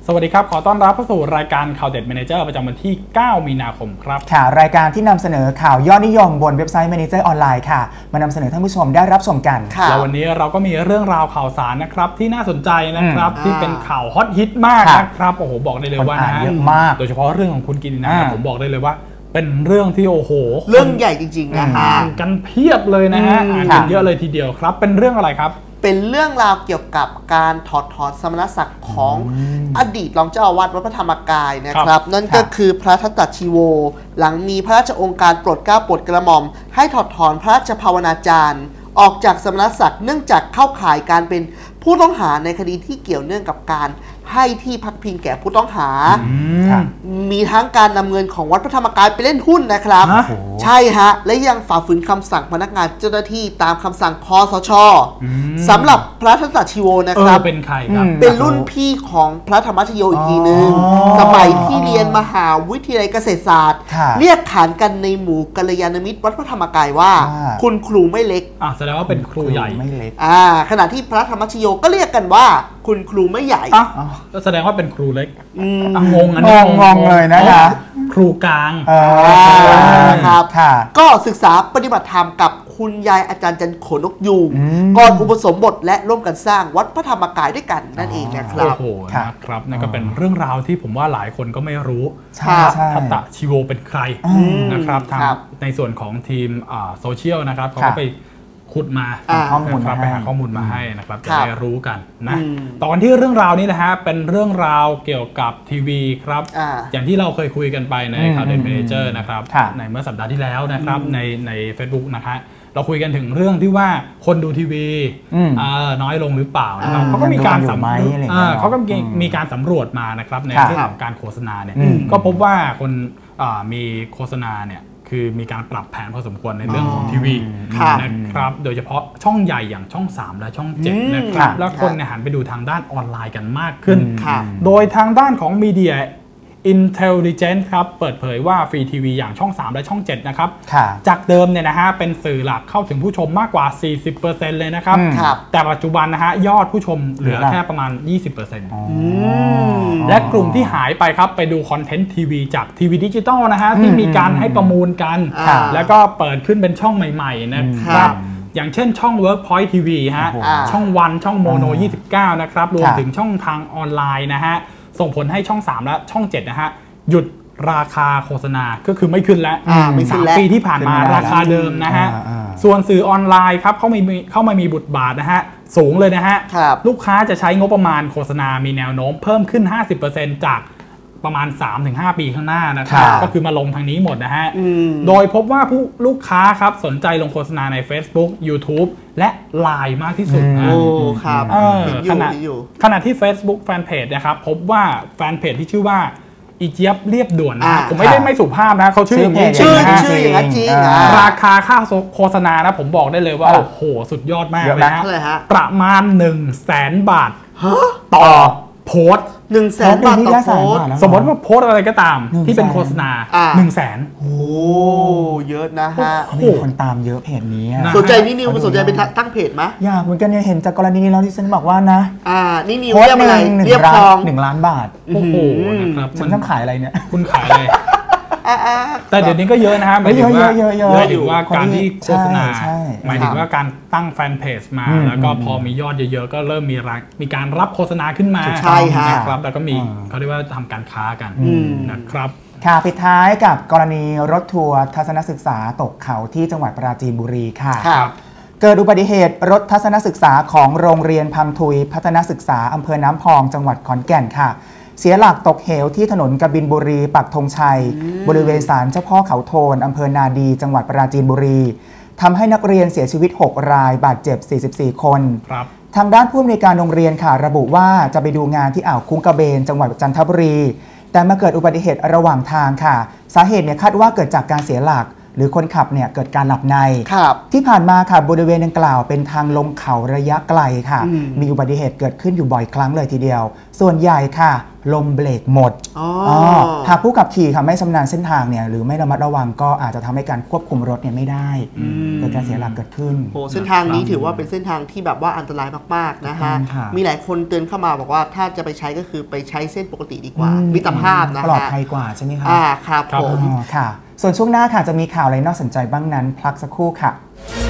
สวัสดีครับขอต้อนรับเข้าสู่รายการข่าวเด็ด Manager ประจำวันที่ 9 มีนาคมครับค่ะรายการที่นำเสนอข่าวยอดนิยมบนเว็บไซต์ Manager ออนไลน์ค่ะมานำเสนอท่านผู้ชมได้รับชมกันแล้ววันนี้เราก็มีเรื่องราวข่าวสารนะครับที่น่าสนใจนะครับที่เป็นข่าวฮอตฮิตมากนะครับโอ้โหบอกได้เลยว่านะเยอะมากโดยเฉพาะเรื่องของคุณกินนะผมบอกได้เลยว่าเป็นเรื่องที่โอ้โหเรื่องใหญ่จริงๆนะอ่านกันเพียบเลยนะฮะอ่านกันเยอะเลยทีเดียวครับเป็นเรื่องอะไรครับเป็นเรื่องราวเกี่ยวกับการถอดถอนสมณศักดิ์ของอดีตรองเจ้าอาวาสวัดพระธรรมกายนะครับนั่นก็คือพระทัตตชีโวหลังมีพระราชองค์การโปรดเกล้าโปรดกระหม่อมให้ถอดถอนพระราชภาวนาจารย์ออกจากสมณศักดิ์เนื่องจากเข้าข่ายการเป็นผู้ต้องหาในคดีที่เกี่ยวเนื่องกับการให้ที่พักพิงแก่ผู้ต้องหามีทั้งการนำเงินของวัดพระธรรมกายไปเล่นหุ้นนะครับใช่ฮะและยังฝ่าฝืนคำสั่งพนักงานเจ้าหน้าที่ตามคำสั่งคสช.สำหรับพระทัตตชีโวนะครับเป็นใครครับเป็นรุ่นพี่ของพระธรรมชโยอีกทีนึงสมัยที่เรียนมหาวิทยาลัยเกษตรศาสตร์เรียกขานกันในหมู่กัลยาณมิตรวัดพระธรรมกายว่าคุณครูไม่เล็กแสดงว่าเป็นครูใหญ่ไม่เล็กขณะที่พระธรรมชโยก็เรียกกันว่าคุณครูไม่ใหญ่ก็แสดงว่าเป็นครูเล็กงงเลยนะคะครูกลางครับก็ศึกษาปฏิบัติธรรมกับคุณยายอาจารย์จันโขนกยูงก่อนอุปสมบทและร่วมกันสร้างวัดพระธรรมกายด้วยกันนั่นเองนะครับโอ้โหนะครับนั่นก็เป็นเรื่องราวที่ผมว่าหลายคนก็ไม่รู้ทัตตชีโวเป็นใครนะครับทางในส่วนของทีมโซเชียลนะครับเขาก็ไปขุดมาข้อมูลไปหาข้อมูลมาให้นะครับจะได้รู้กันนะตอนที่เรื่องราวนี้นะฮะเป็นเรื่องราวเกี่ยวกับทีวีครับอย่างที่เราเคยคุยกันไปในข่าวเด่น Manager นะครับในเมื่อสัปดาห์ที่แล้วนะครับใน Facebook นะครับเราคุยกันถึงเรื่องที่ว่าคนดูทีวีน้อยลงหรือเปล่านะครับเขาก็มีการมีการสำรวจมานะครับในเรื่องของการโฆษณาเนี่ยก็พบว่าคนมีโฆษณาเนี่ยคือมีการปรับแผนพอสมควรในเรื่องของทีวีนะครับโดยเฉพาะช่องใหญ่อย่างช่อง3และช่อง7นะครับแล้วคนหันไปดูทางด้านออนไลน์กันมากขึ้นโดยทางด้านของ Media Intelligence ครับเปิดเผยว่าฟรีทีวีอย่างช่อง3และช่อง7นะครับจากเดิมเนี่ยนะฮะเป็นสื่อหลักเข้าถึงผู้ชมมากกว่า 40% เลยนะครับแต่ปัจจุบันนะฮะยอดผู้ชมเหลือแค่ประมาณ 20% และกลุ่มที่หายไปครับไปดูคอนเทนต์ทีวีจากทีวีดิจิตอลนะฮะที่มีการให้ประมูลกันแล้วก็เปิดขึ้นเป็นช่องใหม่ๆนะครับอย่างเช่นช่อง Workpoint TV ฮะช่องวันช่องโมโน29นะครับรวมถึงช่องทางออนไลน์นะฮะส่งผลให้ช่อง3และช่อง7นะฮะหยุดราคาโฆษณาก็คือไม่ขึ้นแล้ว3 ปีที่ผ่านมาราคาเดิมนะฮะส่วนสื่อออนไลน์ครับเข้ามามีบทบาทนะฮะสูงเลยนะฮะลูกค้าจะใช้งบประมาณโฆษณามีแนวโน้มเพิ่มขึ้น 50% จากประมาณ 3-5 ปีข้างหน้านะครับก็คือมาลงทางนี้หมดนะฮะโดยพบว่าผู้ลูกค้าครับสนใจลงโฆษณาใน Facebook YouTube และ LINE มากที่สุดนะขณะที่ Facebook Fanpage นะครับพบว่าแฟนเพจที่ชื่อว่าอีเจี๊ยบเรียบด่วนนะผมไม่สุภาพนะเขาชื่ออย่างนี้ชื่ออย่างนั้นจริงราคาค่าโฆษณานะผมบอกได้เลยว่าโอ้โหสุดยอดมากเลยนะประมาณ 100,000 บาทต่อโพสต์ 100,000 บาทต่อโพสต์สมมติว่าโพสต์อะไรก็ตามที่เป็นโฆษณา 100,000 โอ้เยอะนะฮะมีคนตามเยอะเพจนี้สนใจนี่นิวสนใจเป็นตั้งเพจไหมอยากเหมือนกันเนี่ยเห็นจากกรณีนี้แล้วที่ฉันบอกว่านะนี่นิวเรียกอะไรเรียบครอง 1 ล้านบาทโอ้โหนะครับฉันต้องขายอะไรเนี่ยคุณขายอะไรแต่เดี๋ยวนี้ก็เยอะนะฮะหมายถึงว่าการที่โฆษณาหมายถึงว่าการตั้งแฟนเพจมาแล้วก็พอมียอดเยอะๆก็เริ่มมีการรับโฆษณาขึ้นมานะครับแล้วก็มีเขาเรียกว่าทำการค้ากันนะครับค่ะปิดท้ายกับกรณีรถทัวร์ทัศนศึกษาตกเขาที่จังหวัดปราจีนบุรีค่ะเกิดอุบัติเหตุรถทัศนศึกษาของโรงเรียนพัมทุยพัฒนศึกษาอำเภอน้ำพองจังหวัดขอนแก่นค่ะเสียหลักตกเหวที่ถนนกบินบุรีปักธงชัยบริเวณศาลเจ้าพ่อเขาโทนอำเภอนาดีจังหวัดปราจีนบุรีทำให้นักเรียนเสียชีวิต6 รายบาดเจ็บ44 คนทางด้านผู้อำนวยการโรงเรียนค่ะระบุว่าจะไปดูงานที่อ่าวคุ้งกระเบนจังหวัดจันทบุรีแต่มาเกิดอุบัติเหตุระหว่างทางค่ะสาเหตุคาดว่าเกิดจากการเสียหลักหรือคนขับเกิดการหลับในที่ผ่านมาค่ะบริเวณดังกล่าวเป็นทางลงเขาระยะไกลค่ะมีอุบัติเหตุเกิดขึ้นอยู่บ่อยครั้งเลยทีเดียวส่วนใหญ่ค่ะลมเบรกหมดหากผู้ขับขี่ค่ะไม่ชำนาญเส้นทางเนี่ยหรือไม่ระมัดระวังก็อาจจะทำให้การควบคุมรถเนี่ยไม่ได้เกิดการเสียหลักเกิดขึ้นโอ้เส้นทางนี้ถือว่าเป็นเส้นทางที่แบบว่าอันตรายมากๆนะฮะมีหลายคนเตือนเข้ามาบอกว่าถ้าจะไปใช้ก็คือไปใช้เส้นปกติดีกว่ามิตรภาพนะฮะปลอดภัยกว่าใช่ไหมคะครับผมค่ะส่วนช่วงหน้าค่ะจะมีข่าวอะไรน่าสนใจบ้างนั้นพักสักครู่ค่ะ